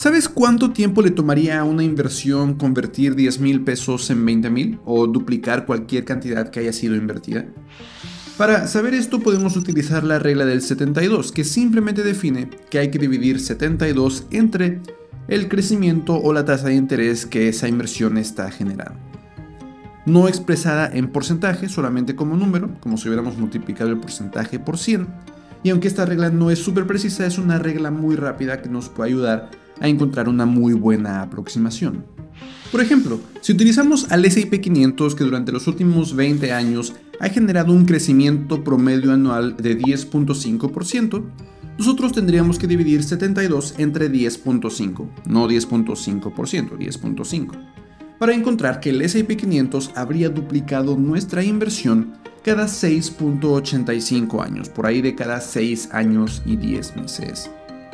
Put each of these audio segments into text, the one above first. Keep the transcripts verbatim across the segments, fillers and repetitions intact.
¿Sabes cuánto tiempo le tomaría a una inversión convertir diez mil pesos en veinte mil o duplicar cualquier cantidad que haya sido invertida? Para saber esto podemos utilizar la regla del setenta y dos, que simplemente define que hay que dividir setenta y dos entre el crecimiento o la tasa de interés que esa inversión está generando. No expresada en porcentaje, solamente como número, como si hubiéramos multiplicado el porcentaje por cien. Y aunque esta regla no es súper precisa, es una regla muy rápida que nos puede ayudar a encontrar una muy buena aproximación. Por ejemplo, si utilizamos al ese y pe quinientos, que durante los últimos veinte años ha generado un crecimiento promedio anual de diez punto cinco por ciento, nosotros tendríamos que dividir setenta y dos entre diez punto cinco, no diez punto cinco por ciento, diez punto cinco, para encontrar que el ese y pe quinientos habría duplicado nuestra inversión cada seis punto ochenta y cinco años, por ahí de cada seis años y diez meses.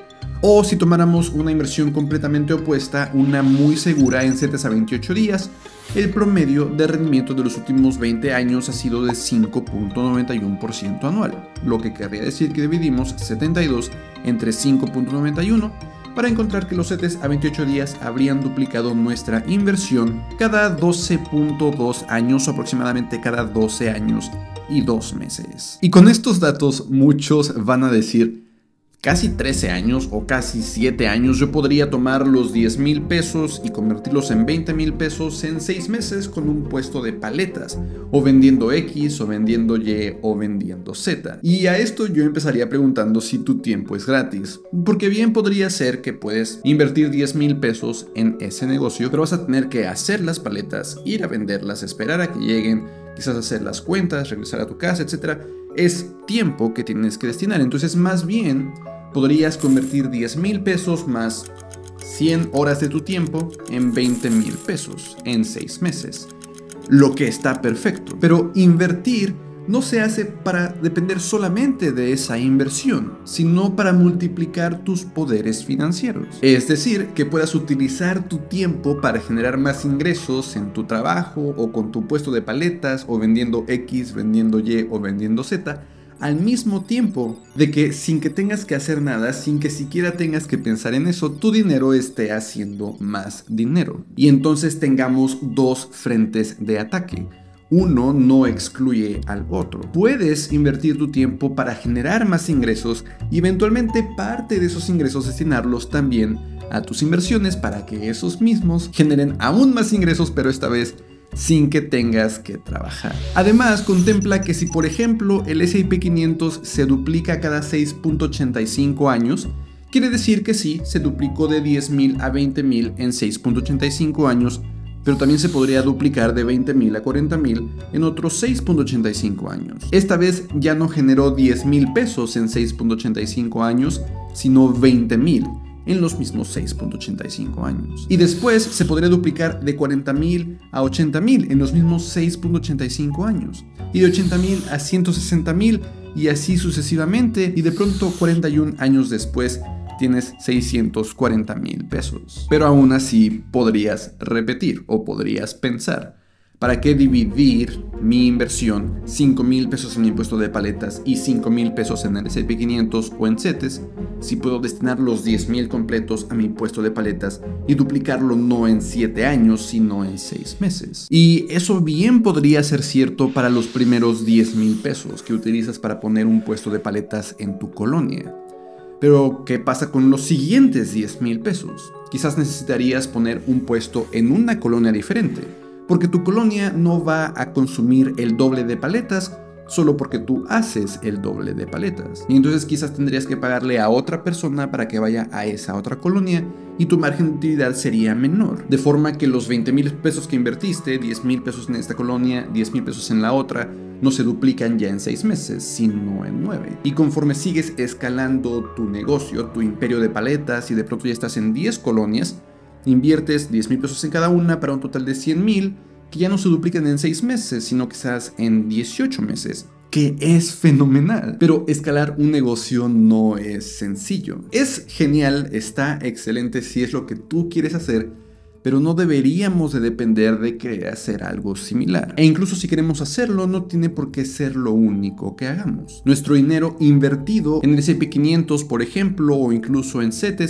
O si tomáramos una inversión completamente opuesta, una muy segura en setenta a veintiocho días, el promedio de rendimiento de los últimos veinte años ha sido de cinco punto noventa y uno por ciento anual, lo que querría decir que dividimos setenta y dos entre cinco punto noventa y uno para encontrar que los setenta a veintiocho días habrían duplicado nuestra inversión cada doce punto dos años, o aproximadamente cada doce años y dos meses. Y con estos datos muchos van a decir: casi trece años o casi siete años, yo podría tomar los diez mil pesos y convertirlos en veinte mil pesos en seis meses con un puesto de paletas, o vendiendo X, o vendiendo Y, o vendiendo Z. Y a esto yo empezaría preguntando si tu tiempo es gratis, porque bien podría ser que puedes invertir diez mil pesos en ese negocio, pero vas a tener que hacer las paletas, ir a venderlas, esperar a que lleguen, quizás hacer las cuentas, regresar a tu casa, etcétera. Es tiempo que tienes que destinar. Entonces, más bien podrías convertir diez mil pesos más cien horas de tu tiempo en veinte mil pesos en seis meses, lo que está perfecto. Pero invertir no se hace para depender solamente de esa inversión, sino para multiplicar tus poderes financieros. Es decir, que puedas utilizar tu tiempo para generar más ingresos en tu trabajo, o con tu puesto de paletas, o vendiendo X, vendiendo Y, o vendiendo Z, al mismo tiempo de que, sin que tengas que hacer nada, sin que siquiera tengas que pensar en eso, tu dinero esté haciendo más dinero. Y entonces tengamos dos frentes de ataque. Uno no excluye al otro. Puedes invertir tu tiempo para generar más ingresos y eventualmente parte de esos ingresos destinarlos también a tus inversiones para que esos mismos generen aún más ingresos, pero esta vez sin que tengas que trabajar. Además, contempla que si por ejemplo el ese y pe quinientos se duplica cada seis punto ochenta y cinco años, quiere decir que sí, se duplicó de diez mil a veinte mil en seis punto ochenta y cinco años, pero también se podría duplicar de veinte mil a cuarenta mil en otros seis punto ochenta y cinco años. Esta vez ya no generó diez mil pesos en seis punto ochenta y cinco años, sino veinte mil en los mismos seis punto ochenta y cinco años. Y después se podría duplicar de cuarenta mil a ochenta mil en los mismos seis punto ochenta y cinco años. Y de ochenta mil a ciento sesenta mil y así sucesivamente. Y de pronto, cuarenta y un años después, tienes seiscientos cuarenta mil pesos. Pero aún así podrías repetir o podrías pensar: ¿para qué dividir mi inversión, cinco mil pesos en mi impuesto de paletas y cinco mil pesos en el ese y pe quinientos o en CETES, si puedo destinar los diez mil completos a mi impuesto de paletas y duplicarlo no en siete años, sino en seis meses? Y eso bien podría ser cierto para los primeros diez mil pesos que utilizas para poner un puesto de paletas en tu colonia. Pero, ¿qué pasa con los siguientes diez mil pesos? Quizás necesitarías poner un puesto en una colonia diferente, porque tu colonia no va a consumir el doble de paletas solo porque tú haces el doble de paletas. Y entonces quizás tendrías que pagarle a otra persona para que vaya a esa otra colonia y tu margen de utilidad sería menor. De forma que los veinte mil pesos que invertiste, diez mil pesos en esta colonia, diez mil pesos en la otra, no se duplican ya en seis meses, sino en nueve. Y conforme sigues escalando tu negocio, tu imperio de paletas, y de pronto ya estás en diez colonias, inviertes diez mil pesos en cada una para un total de cien mil, que ya no se duplican en seis meses, sino quizás en dieciocho meses, que es fenomenal. Pero escalar un negocio no es sencillo. Es genial, está excelente si es lo que tú quieres hacer, pero no deberíamos de depender de querer hacer algo similar. E incluso si queremos hacerlo, no tiene por qué ser lo único que hagamos. Nuestro dinero invertido en el ese y pe quinientos, por ejemplo, o incluso en CETES,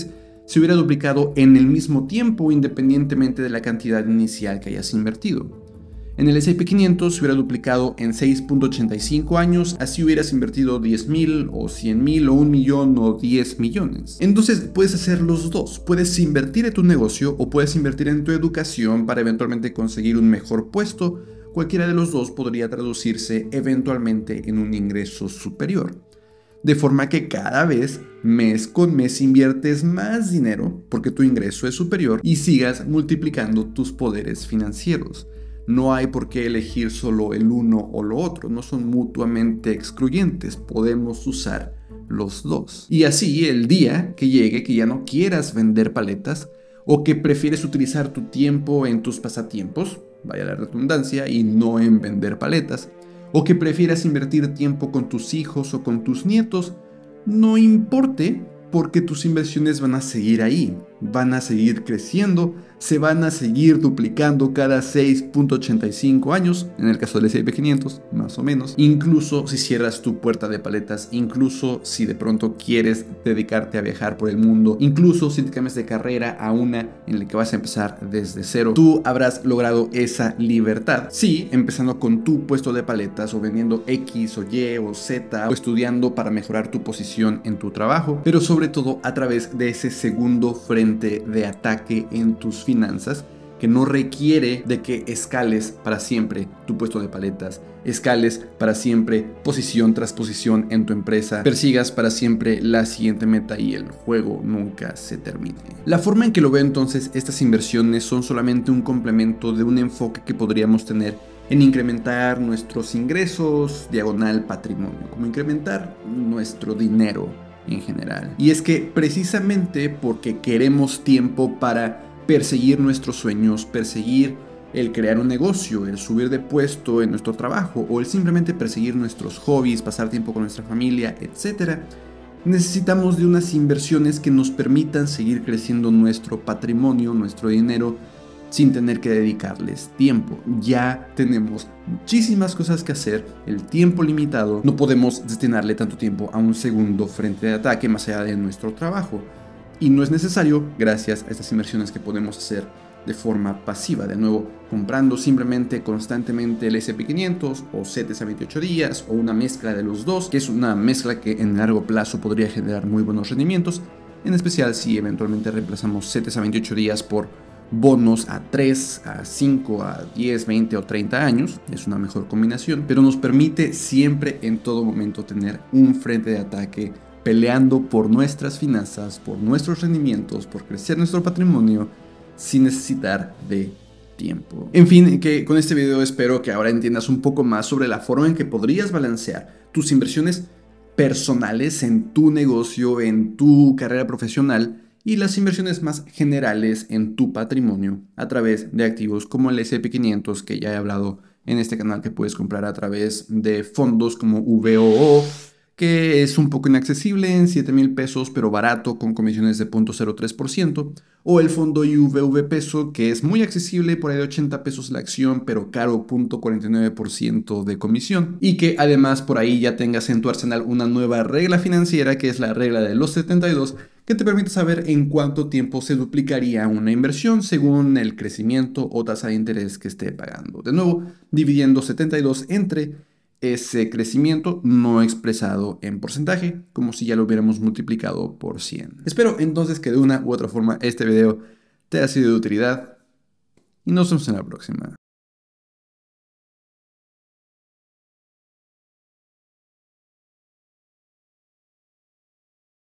se hubiera duplicado en el mismo tiempo independientemente de la cantidad inicial que hayas invertido. En el ese and pe quinientos se hubiera duplicado en seis punto ochenta y cinco años, así hubieras invertido diez mil o cien mil o un millón o diez millones. Entonces puedes hacer los dos, puedes invertir en tu negocio o puedes invertir en tu educación para eventualmente conseguir un mejor puesto. Cualquiera de los dos podría traducirse eventualmente en un ingreso superior. De forma que cada vez, mes con mes, inviertes más dinero porque tu ingreso es superior y sigas multiplicando tus poderes financieros. No hay por qué elegir solo el uno o lo otro, no son mutuamente excluyentes, podemos usar los dos. Y así, el día que llegue que ya no quieras vender paletas o que prefieres utilizar tu tiempo en tus pasatiempos, vaya la redundancia, y no en vender paletas, o que prefieras invertir tiempo con tus hijos o con tus nietos, no importe porque tus inversiones van a seguir ahí, van a seguir creciendo, se van a seguir duplicando cada seis punto ochenta y cinco años, en el caso del ese and pe quinientos, más o menos, incluso si cierras tu puerta de paletas, incluso si de pronto quieres dedicarte a viajar por el mundo, incluso si te cambias de carrera a una en la que vas a empezar desde cero, tú habrás logrado esa libertad. Sí, empezando con tu puesto de paletas o vendiendo X o Y o Z o estudiando para mejorar tu posición en tu trabajo, pero sobre todo a través de ese segundo frente de ataque en tus finanzas que no requiere de que escales para siempre tu puesto de paletas, escales para siempre posición tras posición en tu empresa, persigas para siempre la siguiente meta y el juego nunca se termine. La forma en que lo veo entonces estas inversiones son solamente un complemento de un enfoque que podríamos tener en incrementar nuestros ingresos, diagonal patrimonio, como incrementar nuestro dinero en general. Y es que precisamente porque queremos tiempo para perseguir nuestros sueños, perseguir el crear un negocio, el subir de puesto en nuestro trabajo o el simplemente perseguir nuestros hobbies, pasar tiempo con nuestra familia, etcétera, necesitamos de unas inversiones que nos permitan seguir creciendo nuestro patrimonio, nuestro dinero, sin tener que dedicarles tiempo. Ya tenemos muchísimas cosas que hacer, el tiempo limitado, no podemos destinarle tanto tiempo a un segundo frente de ataque más allá de nuestro trabajo. Y no es necesario gracias a estas inversiones que podemos hacer de forma pasiva, de nuevo, comprando simplemente constantemente el ese and pe quinientos o CETES a veintiocho días o una mezcla de los dos, que es una mezcla que en largo plazo podría generar muy buenos rendimientos, en especial si eventualmente reemplazamos CETES a veintiocho días por bonos a tres, a cinco, a diez, veinte o treinta años. Es una mejor combinación, pero nos permite siempre en todo momento tener un frente de ataque peleando por nuestras finanzas, por nuestros rendimientos, por crecer nuestro patrimonio sin necesitar de tiempo. En fin, que con este video espero que ahora entiendas un poco más sobre la forma en que podrías balancear tus inversiones personales en tu negocio, en tu carrera profesional, y las inversiones más generales en tu patrimonio a través de activos como el ese and pe quinientos, que ya he hablado en este canal, que puedes comprar a través de fondos como V O O, que es un poco inaccesible en siete mil pesos, pero barato con comisiones de cero punto cero tres por ciento, o el fondo I V V Peso, que es muy accesible, por ahí de ochenta pesos la acción, pero caro, cero punto cuarenta y nueve por ciento de comisión, y que además por ahí ya tengas en tu arsenal una nueva regla financiera, que es la regla de los setenta y dos, que te permite saber en cuánto tiempo se duplicaría una inversión según el crecimiento o tasa de interés que esté pagando. De nuevo, dividiendo setenta y dos entre ese crecimiento no expresado en porcentaje, como si ya lo hubiéramos multiplicado por cien. Espero entonces que de una u otra forma este video te haya sido de utilidad y nos vemos en la próxima.